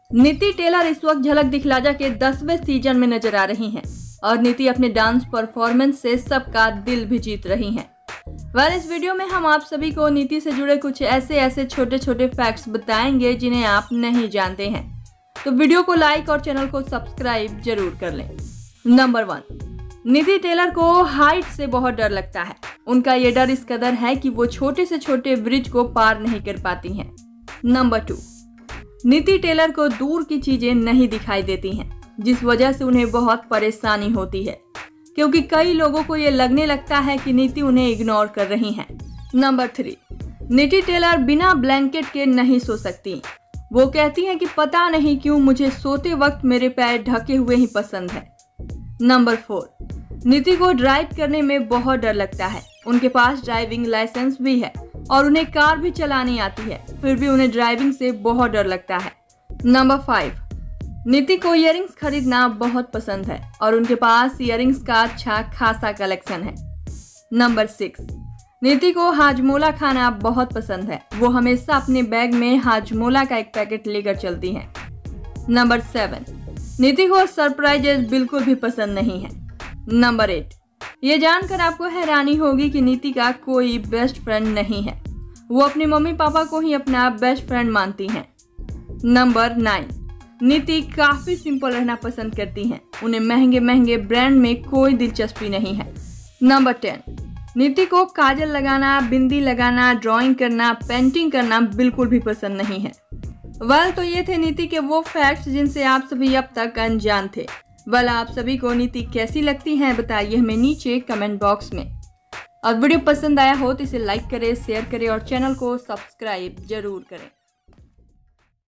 नीति टेलर इस वक्त झलक दिखलाजा के 10वें सीजन में नजर आ रही हैं और नीति अपने डांस परफॉर्मेंस से सबका दिल भी जीत रही हैं। इस वीडियो में हम आप सभी को नीति से जुड़े कुछ ऐसे छोटे छोटे फैक्ट्स बताएंगे जिन्हें आप नहीं जानते हैं, तो वीडियो को लाइक और चैनल को सब्सक्राइब जरूर कर लें। नंबर 1, नीति टेलर को हाइट से बहुत डर लगता है। उनका ये डर इस कदर है कि वो छोटे से छोटे ब्रिज को पार नहीं कर पाती हैं। नंबर 2, नीति टेलर को दूर की चीजें नहीं दिखाई देती हैं, जिस वजह से उन्हें बहुत परेशानी होती है, क्योंकि कई लोगों को ये लगने लगता है कि नीति उन्हें इग्नोर कर रही हैं। नंबर 3, नीति टेलर बिना ब्लैंकेट के नहीं सो सकती। वो कहती हैं कि पता नहीं क्यों मुझे सोते वक्त मेरे पैर ढके हुए ही पसंद है। नंबर 4, नीति को ड्राइव करने में बहुत डर लगता है। उनके पास ड्राइविंग लाइसेंस भी है और उन्हें कार भी चलानी आती है, फिर भी उन्हें ड्राइविंग से बहुत डर लगता है। नंबर 5, नीति को इयररिंग्स खरीदना बहुत पसंद है और उनके पास इयररिंग्स का अच्छा खासा कलेक्शन है। नंबर 6, नीति को हाजमोला खाना बहुत पसंद है। वो हमेशा अपने बैग में हाजमोला का एक पैकेट लेकर चलती हैं। नंबर 7, नीति को सरप्राइजेस बिल्कुल भी पसंद नहीं है। नंबर 8, ये जानकर आपको हैरानी होगी कि नीति का कोई बेस्ट फ्रेंड नहीं है। वो अपने मम्मी पापा को ही अपना बेस्ट फ्रेंड मानती हैं। नंबर 9, नीति काफी सिंपल रहना पसंद करती हैं। उन्हें महंगे महंगे ब्रांड में कोई दिलचस्पी नहीं है। नंबर 10, नीति को काजल लगाना, बिंदी लगाना, ड्राइंग करना, पेंटिंग करना बिल्कुल भी पसंद नहीं है। तो ये थे नीति के वो फैक्ट्स जिनसे आप सभी अब तक अनजान थे। आप सभी को नीति कैसी लगती हैं बताइए हमें नीचे कमेंट बॉक्स में। और वीडियो पसंद आया हो तो इसे लाइक करें, शेयर करें और चैनल को सब्सक्राइब जरूर करें।